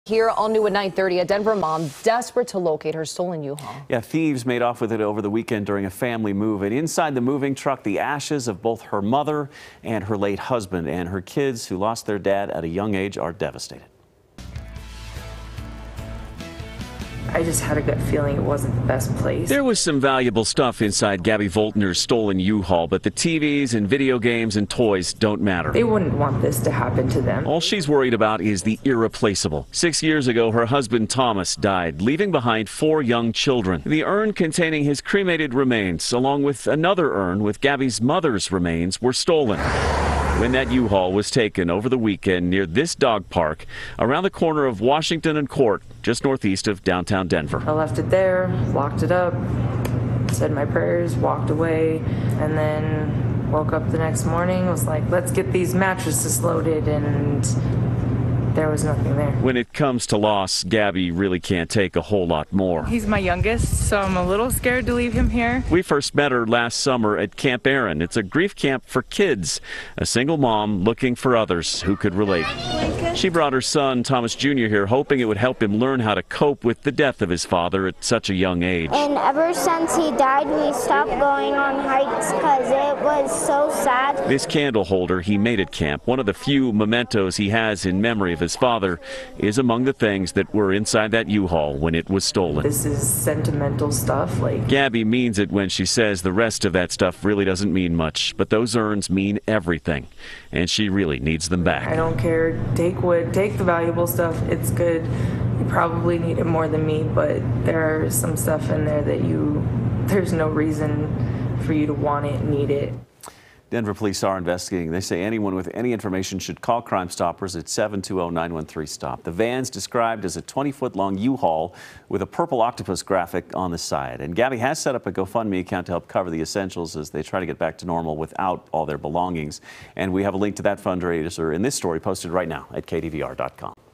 Here, all new at 9:30, a Denver mom desperate to locate her stolen U-Haul. Yeah, thieves made off with it over the weekend during a family move. And inside the moving truck, the ashes of both her mother and her late husband, and her kids, who lost their dad at a young age, are devastated. I just had a gut feeling it wasn't the best place. There was some valuable stuff inside Gabby Voeltner's stolen U-Haul, but the TVs and video games and toys don't matter. They wouldn't want this to happen to them. All she's worried about is the irreplaceable. 6 years ago, her husband Thomas died, leaving behind 4 young children. The urn containing his cremated remains, along with another urn with Gabby's mother's remains, were stolen when that U-Haul was taken over the weekend near this dog park around the corner of Washington and Court, just northeast of downtown Denver. I left it there, locked it up, said my prayers, walked away, and then woke up the next morning, was like, let's get these mattresses loaded, and there was nothing there. When it comes to loss, Gabby really can't take a whole lot more. He's my youngest, so I'm a little scared to leave him here. We first met her last summer at Camp Aaron. It's a grief camp for kids, a single mom looking for others who could relate. She brought her son, Thomas Jr. here, hoping it would help him learn how to cope with the death of his father at such a young age. And ever since he died, we stopped going on hikes because it was so sad. This candle holder he made at camp, one of the few mementos he has in memory of his father, is among the things that were inside that U-Haul when it was stolen. This is sentimental stuff. Gabby means it when she says the rest of that stuff really doesn't mean much, but those urns mean everything, and she really needs them back. I don't care. Take wood, take the valuable stuff. It's good. You probably need it more than me, but there's some stuff in there that there's no reason for you to want it, need it. Denver police are investigating. They say anyone with any information should call Crime Stoppers at 720-913-STOP. The van's described as a 20-foot-long U-Haul with a purple octopus graphic on the side. And Gabby has set up a GoFundMe account to help cover the essentials as they try to get back to normal without all their belongings. And we have a link to that fundraiser in this story posted right now at KDVR.com.